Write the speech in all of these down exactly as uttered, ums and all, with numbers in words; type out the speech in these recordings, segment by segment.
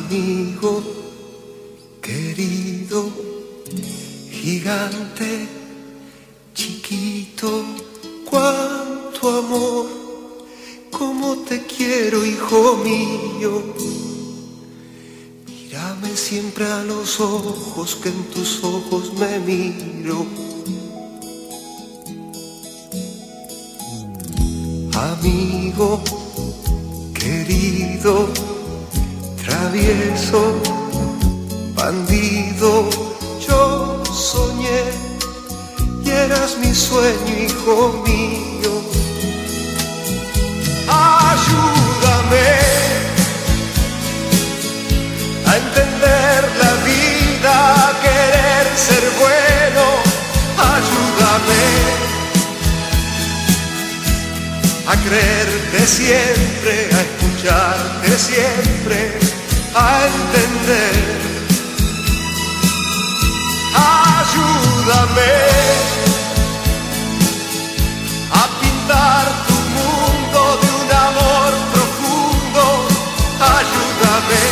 amigo querido, gigante, chiquito, cuánto amor, cómo te quiero, hijo mío. Mírame siempre a los ojos, que en tus ojos me miro. Amigo querido, travieso, bandido, yo soñé y eras mi sueño, hijo mío. Ayúdame a entender la vida, a querer ser bueno. Ayúdame a creerte siempre, a escucharte siempre, a entender. Ayúdame a pintar tu mundo de un amor profundo. Ayúdame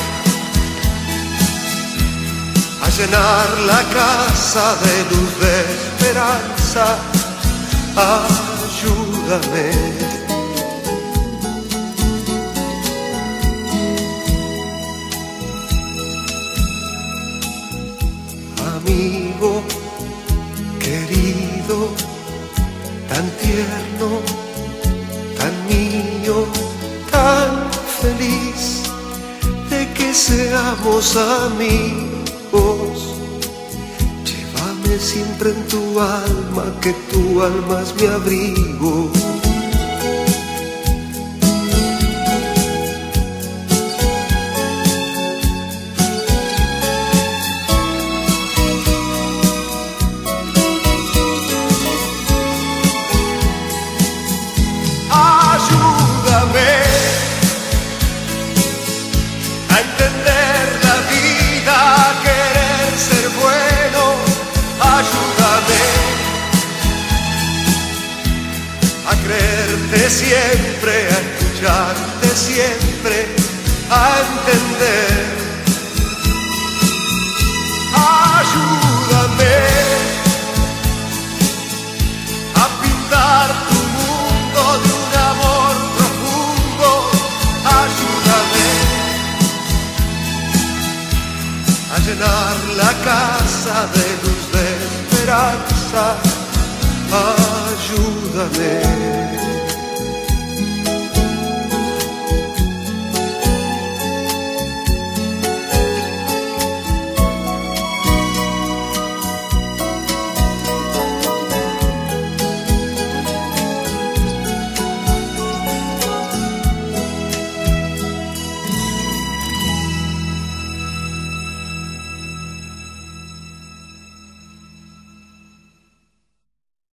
a llenar la casa de luz, de esperanza. Ayúdame. Amigo querido, tan tierno, tan mío, tan feliz de que seamos amigos. Llévame siempre en tu alma, que tu alma es mi abrigo. Siempre, a escucharte siempre, a entender. Ayúdame a pintar tu mundo de un amor profundo. Ayúdame a llenar la casa de luz, de esperanza. Ayúdame.